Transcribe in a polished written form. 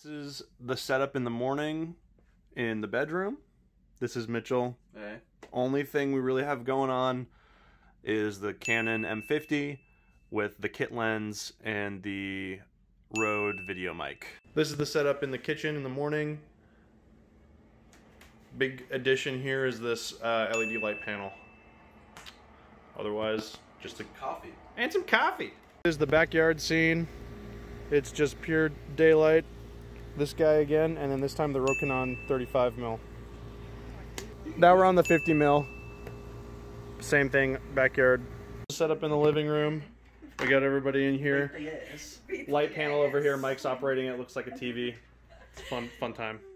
This is the setup in the morning in the bedroom. This is Mitchell. Hey. Only thing we really have going on is the Canon M50 with the kit lens and the Rode video mic. This is the setup in the kitchen in the morning. Big addition here is this LED light panel. Otherwise, just a coffee. And some coffee. This is the backyard scene. It's just pure daylight. This guy again, and then this time the Rokinon 35mm. Now we're on the 50mm. Same thing, backyard. Set up in the living room. We got everybody in here. Light panel over here. Mike's operating it. Looks like a TV. It's fun time.